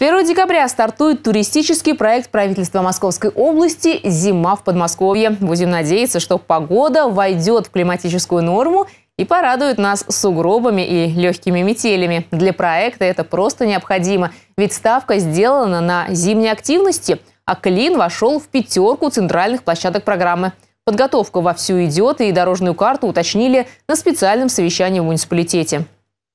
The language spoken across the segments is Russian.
1 декабря стартует туристический проект правительства Московской области «Зима в Подмосковье». Будем надеяться, что погода войдет в климатическую норму и порадует нас сугробами и легкими метелями. Для проекта это просто необходимо, ведь ставка сделана на зимние активности, а Клин вошел в 5 центральных площадок программы. Подготовка вовсю идет, и дорожную карту уточнили на специальном совещании в муниципалитете.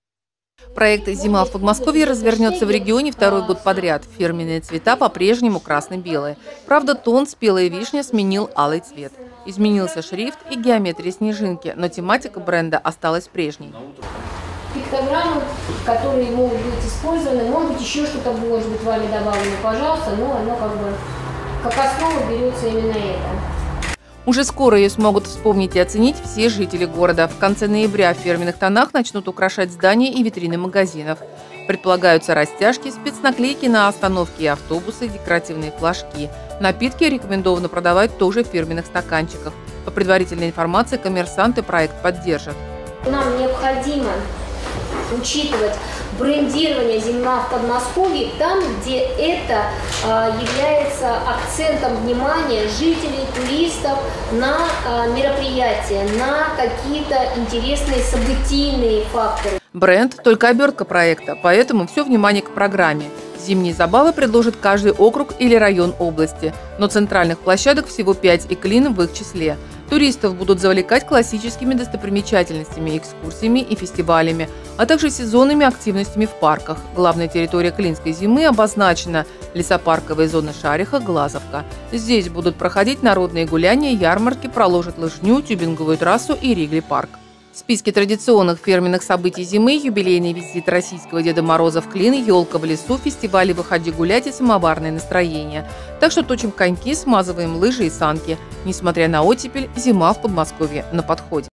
Проект «Зима в Подмосковье» развернется в регионе второй год подряд. Фирменные цвета по-прежнему красно-белые. Правда, тон спелая вишня сменил алый цвет. Изменился шрифт и геометрия снежинки, но тематика бренда осталась прежней. Пиктограммы, которые могут быть использованы, может быть, еще что-то может быть вами добавлено, пожалуйста, но оно как основа берется именно это. Уже скоро ее смогут вспомнить и оценить все жители города. В конце ноября в фирменных тонах начнут украшать здания и витрины магазинов. Предполагаются растяжки, спецнаклейки на остановки и автобусы, декоративные флажки. Напитки рекомендовано продавать тоже в фирменных стаканчиках. По предварительной информации, коммерсанты проект поддержат. Нам необходимо учитывать брендирование «Зима в Подмосковье» там, где это является акцентом внимания жителей, туристов на мероприятия, на какие-то интересные событийные факторы. Бренд – только обертка проекта, поэтому все внимание к программе. Зимние забавы предложит каждый округ или район области, но центральных площадок всего 5, и Клин в их числе. Туристов будут завлекать классическими достопримечательностями, экскурсиями и фестивалями, а также сезонными активностями в парках. Главная территория Клинской зимы обозначена – лесопарковая зона Шариха, Глазовка. Здесь будут проходить народные гуляния, ярмарки, проложат лыжню, тюбинговую трассу и Ригли-парк. В списке традиционных фирменных событий зимы – юбилейный визит российского Деда Мороза в Клин, елка в лесу, фестивали «Выходи гулять» и самоварное настроение. Так что точим коньки, смазываем лыжи и санки. Несмотря на оттепель, зима в Подмосковье на подходе.